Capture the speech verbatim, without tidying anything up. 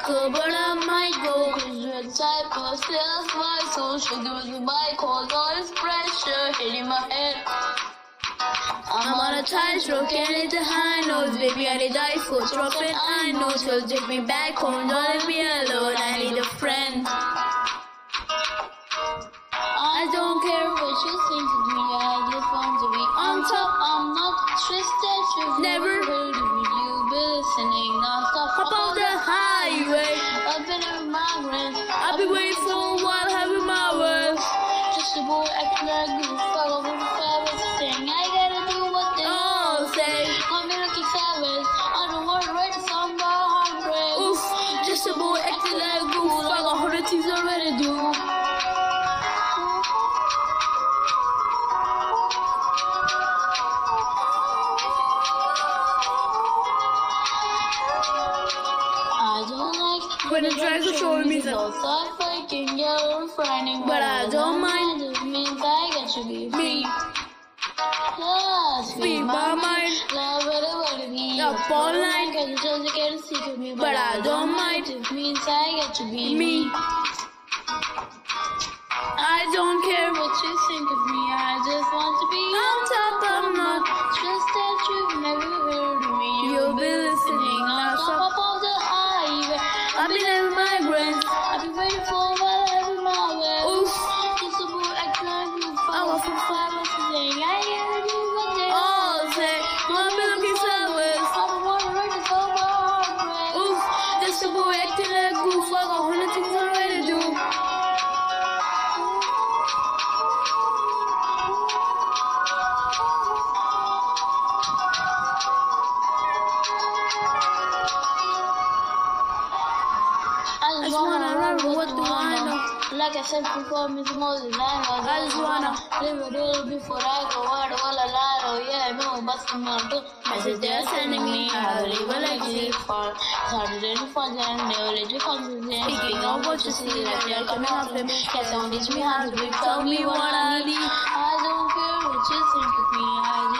could, but I might go. Cause you're the type of sales my soul. Should give us a bike, cause all this pressure hitting my head. I'm on a tightrope, can't hit the high notes. Baby, I need die for dropping I know. So take me back home, don't leave me alone. I need a friend. I don't care what you think of me, I just want to be on top. I'm not interested, you've never heard of me. You've been listening non-stop. Hop on the highway, I've been a migrant. I've been waiting for a while, having my words. Just a boy acting like you, follow with the savage thing. I gotta do what they all say. Got me looking savage, I don't wanna write a song about heartbreak. Oof, just a boy acting like you, I got hundred things already do. When the drag is showing me so start faking you're frightening, but I don't mind. It means I get to be free. Yes, free my mind. Love it, it be up all night. Get the chance to get a secret of me, but I don't mind. It means I get to be me. I don't care what you think of me. I just want to be on top. I'm not just that you've never heard of me. You'll be listening non-stop up on the highway. I've been a migrant. I've been waiting for a while, having my way. Oof, just a boy acting like you. I was from five months saying I gotta do what they all say. I've been looking sideways. I don't wanna write a song about heartbreak. Oof, just a boy acting like goof. I got a hundred things already to do. I just wanna run, what do I know? Like I said before, Miss Moses, I know. I just wanna live a little before I go out. Well, a lot, oh yeah, I know, but I'm not good. Message they're sending me, I believe I like it for. Started in the fun and they will let you concentrate. Speaking of what you see, like they're coming after me. Can someone teach me how to live? Tell me what I need. I don't care what you think of me. I